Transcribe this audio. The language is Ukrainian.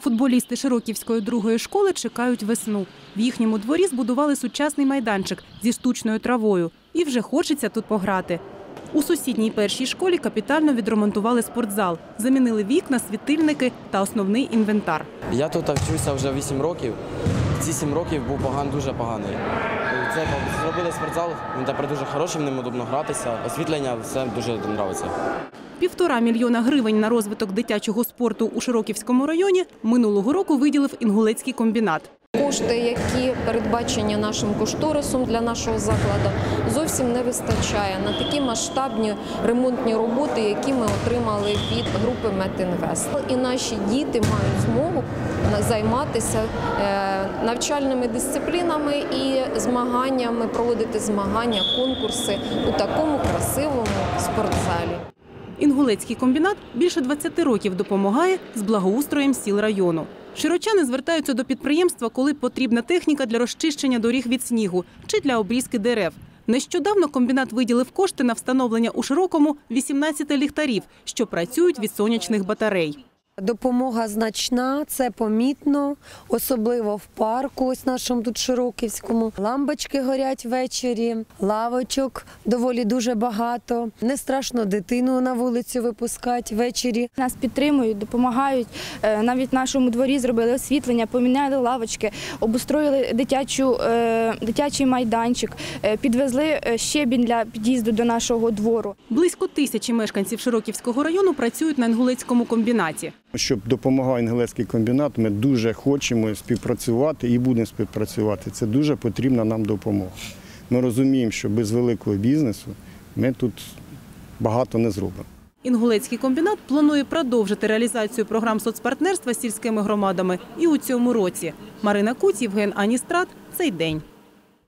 Футболісти Широківської другої школи чекають весну. В їхньому дворі збудували сучасний майданчик зі штучною травою. І вже хочеться тут пограти. У сусідній першій школі капітально відремонтували спортзал. Замінили вікна, світильники та основний інвентар. Я тут вчуся вже 8 років. Ці 7 років був дуже поганий. Це зробили спортзал, він тепер дуже хороший, в ньому удобно гратися. Освітлення, все дуже подобається. 1,5 мільйона гривень на розвиток дитячого спорту у Широківському районі минулого року виділив Інгулецький комбінат. Кошти, які передбачені нашим кошторисом для нашого закладу, зовсім не вистачає на такі масштабні ремонтні роботи, які ми отримали від групи Метінвест. І наші діти мають змогу займатися навчальними дисциплінами і змаганнями, проводити змагання, конкурси у такому красивому спортзалі. Інгулецький комбінат більше 20 років допомагає з благоустроєм сіл району. Широчани звертаються до підприємства, коли потрібна техніка для розчищення доріг від снігу чи для обрізки дерев. Нещодавно комбінат виділив кошти на встановлення у Широкому 18 ліхтарів, що працюють від сонячних батарей. Допомога значна, це помітно, особливо в парку, ось нашому тут Широківському. Лампочки горять ввечері, лавочок доволі дуже багато. Не страшно дитину на вулицю випускати ввечері. Нас підтримують, допомагають. Навіть в нашому дворі зробили освітлення, поміняли лавочки, обустроїли дитячий майданчик, підвезли щебінь для під'їзду до нашого двору. Близько 1000 мешканців Широківського району працюють на Інгулецькому комбінаті. Щоб допомагав Інгулецький комбінат, ми дуже хочемо співпрацювати і будемо співпрацювати. Це дуже потрібна нам допомога. Ми розуміємо, що без великого бізнесу ми тут багато не зробимо. Інгулецький комбінат планує продовжити реалізацію програм соцпартнерства з сільськими громадами і у цьому році. Марина Куць, Євген Аністрат. Цей день.